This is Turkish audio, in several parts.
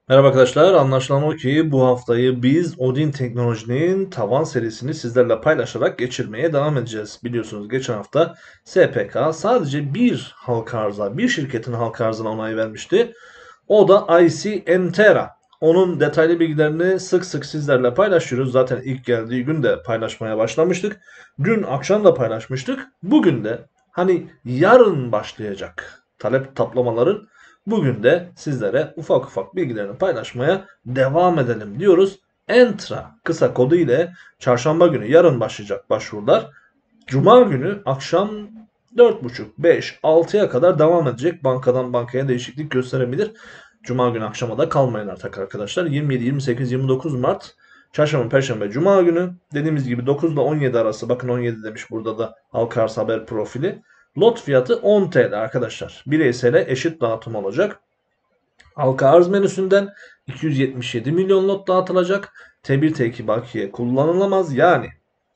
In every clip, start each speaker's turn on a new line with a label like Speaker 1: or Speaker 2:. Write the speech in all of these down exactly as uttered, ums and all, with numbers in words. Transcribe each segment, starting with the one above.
Speaker 1: Merhaba arkadaşlar. Anlaşılan o ki bu haftayı biz Odin Teknoloji'nin tavan serisini sizlerle paylaşarak geçirmeye devam edeceğiz. Biliyorsunuz geçen hafta S P K sadece bir halka arıza, bir şirketin halka arzına onay vermişti. O da I C Entera. Onun detaylı bilgilerini sık sık sizlerle paylaşıyoruz. Zaten ilk geldiği gün de paylaşmaya başlamıştık. Dün akşam da paylaşmıştık. Bugün de hani yarın başlayacak talep taplamaların bugün de sizlere ufak ufak bilgilerini paylaşmaya devam edelim diyoruz. Entra kısa kodu ile çarşamba günü yarın başlayacak başvurular. Cuma günü akşam dört buçuk, beş, altıya kadar devam edecek. Bankadan bankaya değişiklik gösterebilir. Cuma günü akşama da kalmayın artık arkadaşlar. yirmi yedi, yirmi sekiz, yirmi dokuz Mart Çarşamba, Perşembe, Cuma günü dediğimiz gibi dokuz ile on yedi arası, bakın on yedi demiş burada da halka arz haber profili. Lot fiyatı on T L arkadaşlar. Bireysele eşit dağıtım olacak. Halka arz menüsünden iki yüz yetmiş yedi milyon lot dağıtılacak. T bir T iki bakiye kullanılamaz. Yani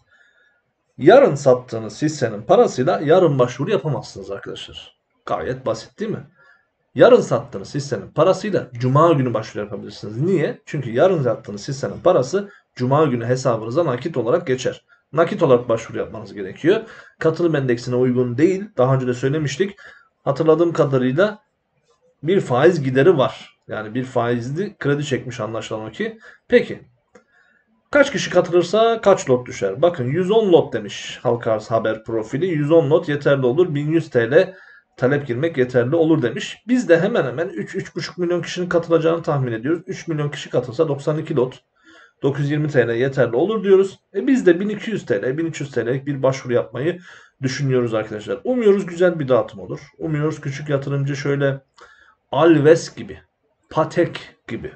Speaker 1: yarın sattığınız hissenin parasıyla yarın başvuru yapamazsınız arkadaşlar. Gayet basit değil mi? Yarın sattığınız hissenin parasıyla Cuma günü başvuru yapabilirsiniz. Niye? Çünkü yarın sattığınız hissenin parası Cuma günü hesabınıza nakit olarak geçer. Nakit olarak başvuru yapmanız gerekiyor. Katılım endeksine uygun değil. Daha önce de söylemiştik. Hatırladığım kadarıyla bir faiz gideri var. Yani bir faizli kredi çekmiş anlaşılan o ki. Peki kaç kişi katılırsa kaç lot düşer? Bakın yüz on lot demiş halka arz haber profili. yüz on lot yeterli olur. bin yüz T L talep girmek yeterli olur demiş. Biz de hemen hemen üç üç buçuk milyon kişinin katılacağını tahmin ediyoruz. üç milyon kişi katılsa doksan iki lot. dokuz yüz yirmi T L yeterli olur diyoruz. E biz de bin iki yüz T L, bin üç yüz T L'lik bir başvuru yapmayı düşünüyoruz arkadaşlar. Umuyoruz güzel bir dağıtım olur. Umuyoruz küçük yatırımcı şöyle Alves gibi, Patek gibi,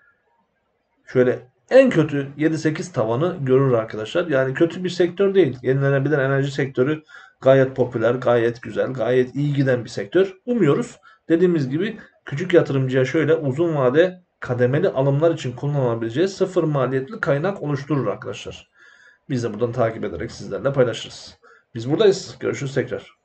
Speaker 1: şöyle en kötü yedi sekiz tavanı görür arkadaşlar. Yani kötü bir sektör değil. Yenilenebilir enerji sektörü gayet popüler, gayet güzel, gayet iyi giden bir sektör. Umuyoruz dediğimiz gibi küçük yatırımcıya şöyle uzun vade kademeli alımlar için kullanılabileceği sıfır maliyetli kaynak oluşturur arkadaşlar. Biz de buradan takip ederek sizlerle paylaşırız. Biz buradayız. Görüşürüz tekrar.